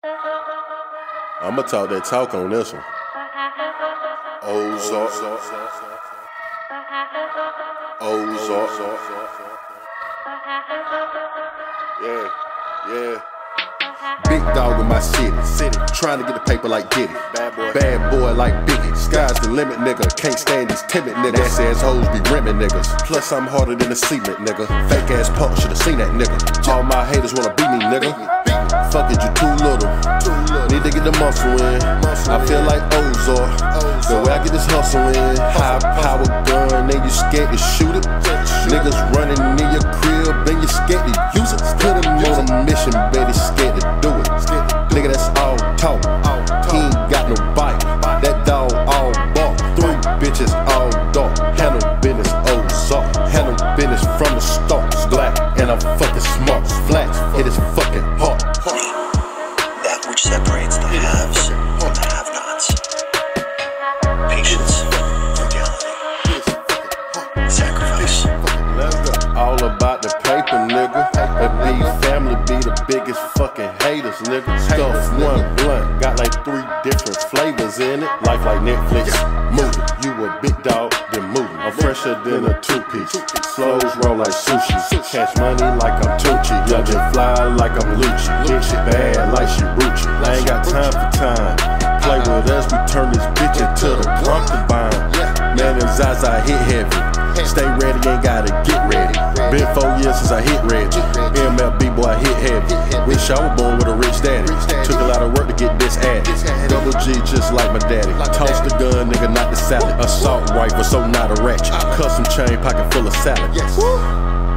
I'ma talk that talk on this one. Ozark. Ozark. Yeah. Big dog in my city. Trying to get the paper like Diddy. Bad boy like Biggie. Sky's the limit, nigga. Can't stand these timid niggas. Ass hoes be rimming niggas. Plus I'm harder than a cement, nigga. Fake ass punk, should've seen that nigga. All my haters wanna beat me, nigga. Fuck it, you too little. Need to get the muscle in. I feel like Ozark. The way I get this hustle in. High power gun, and you scared to shoot it. Niggas running in your crib, and you scared to use it. Put him on a mission, baby, scared to do it. Nigga, that's all talk. He ain't got no bite. That dog all bark. 3 bitches all dark. Handle business, Ozark. Handle business from the start. Black and I'm fucking smart. Flat, hit his fucking heart. That which separates the haves from the have-nots. Patience, frugality, sacrifice. All about the paper, nigga. That B family be the biggest fucking haters, nigga. Stuff one blunt, got like 3 different flavors in it. Life like Netflix, movie. You a big dog, then movie. I'm fresher than a 2-piece. Flows roll like sushi. Cash money like I'm Tucci. Young and fly like I'm Lucci. Bitch bad like she Rucci. I ain't got time for time. Play with us, we turn this bitch into the concubine. Man, them Zaza hit heavy. Stay ready, ain't gotta get ready. Been 4 years since I hit Reggie. MLB boy, I hit heavy. Wish I was born with a rich daddy. Took a lot of work to get this added. Double G just like my daddy. Toss the gun, nigga, not the salad. Assault rifle, so not a ratchet. Custom chain pocket full of salad.